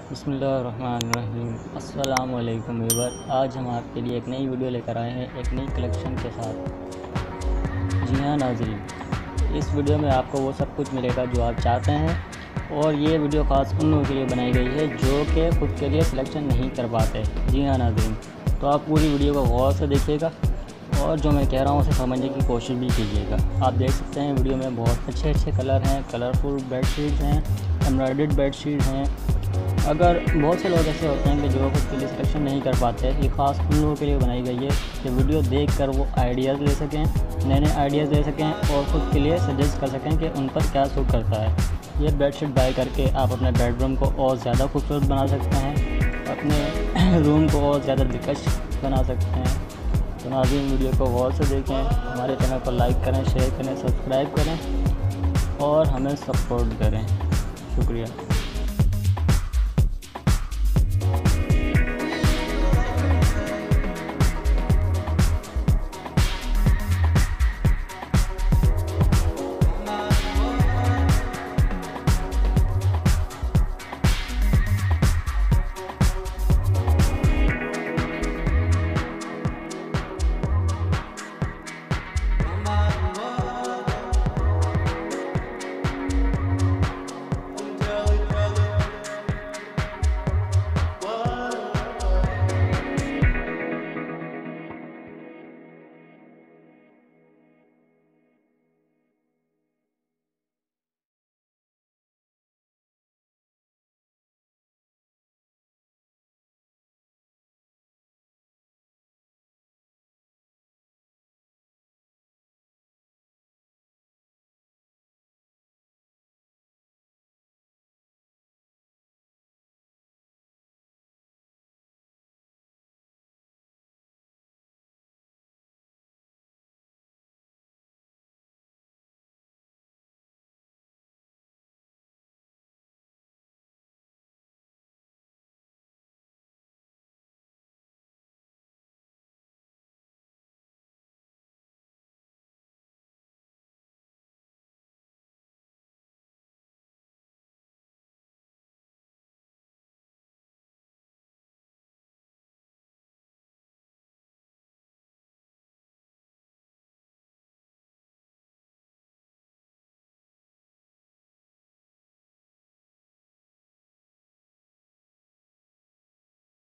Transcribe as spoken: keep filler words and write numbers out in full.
बिस्मिल्लाहिर्रहमानिर्रहीम। अस्सलाम वालेकुम व्यूअर। आज हम आपके लिए एक नई वीडियो लेकर आए हैं एक नई कलेक्शन के साथ। जी हाँ नाज़रीन, इस वीडियो में आपको वो सब कुछ मिलेगा जो आप चाहते हैं और ये वीडियो ख़ास उन लोगों के लिए बनाई गई है जो कि खुद के लिए सिलेक्शन नहीं कर पाते। जी हाँ नाज़रीन, तो आप पूरी वीडियो को गौर से देखिएगा और जो मैं कह रहा हूँ उसे समझने की कोशिश भी कीजिएगा। आप देख सकते हैं वीडियो में बहुत अच्छे अच्छे कलर हैं, कलरफुल बेडशीट्स हैं, एम्ब्रॉयडर्ड बेडशीट हैं। अगर बहुत से लोग ऐसे होते हैं कि जो खुद के लिए सिलेक्शन नहीं कर पाते, ये ख़ास उन लोगों के लिए बनाई गई है कि वीडियो देखकर वो आइडियाज़ ले सकें, नए नए आइडियाज़ ले सकें और ख़ुद के लिए सजेस्ट कर सकें कि उन पर क्या सूट करता है। ये बेडशीट बाय करके आप अपने बेडरूम को और ज़्यादा खूबसूरत बना सकते हैं, अपने रूम को और ज़्यादा दिलकश बना सकते हैं। तो नाज़रीन, वीडियो को गौर से देखें, हमारे चैनल को लाइक करें, शेयर करें, सब्सक्राइब करें और हमें सपोर्ट करें। शुक्रिया।